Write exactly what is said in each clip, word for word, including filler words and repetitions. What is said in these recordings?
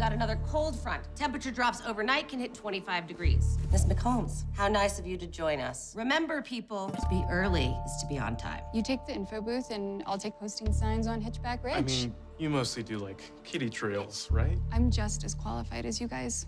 got another cold front. Temperature drops overnight, can hit twenty-five degrees. Miss McCombs, how nice of you to join us. Remember, people, to be early is to be on time. You take the info booth, and I'll take posting signs on Hitchback Ridge. I mean, you mostly do, like, kiddie trails, right? I'm just as qualified as you guys.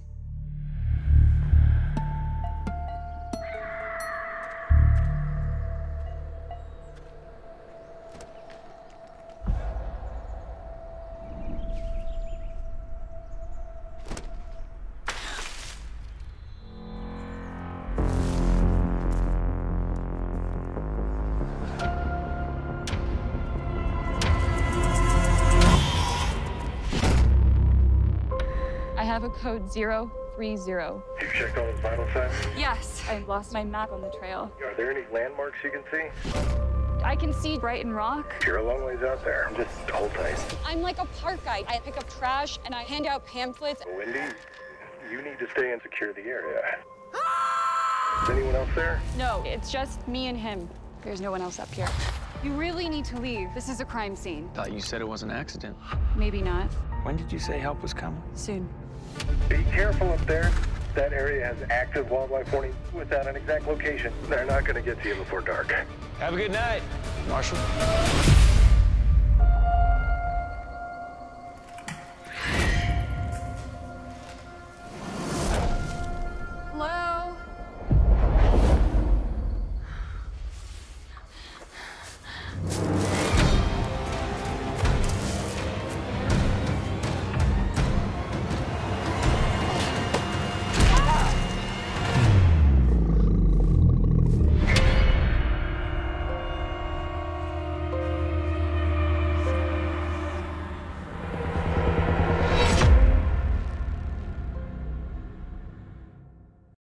I have a code zero three zero. You've checked all those vital signs? Yes, I lost my map on the trail. Are there any landmarks you can see? I can see Brighton Rock. You're a long ways out there. Just hold tight. I'm like a park guide. I pick up trash and I hand out pamphlets. Wendy, you need to stay and secure the area. Is anyone else there? No, it's just me and him. There's no one else up here. You really need to leave. This is a crime scene. Thought you said it was an accident. Maybe not. When did you say help was coming? Soon. Be careful up there. That area has active wildlife warning. Without an exact location, they're not going to get to you before dark. Have a good night, Marshal.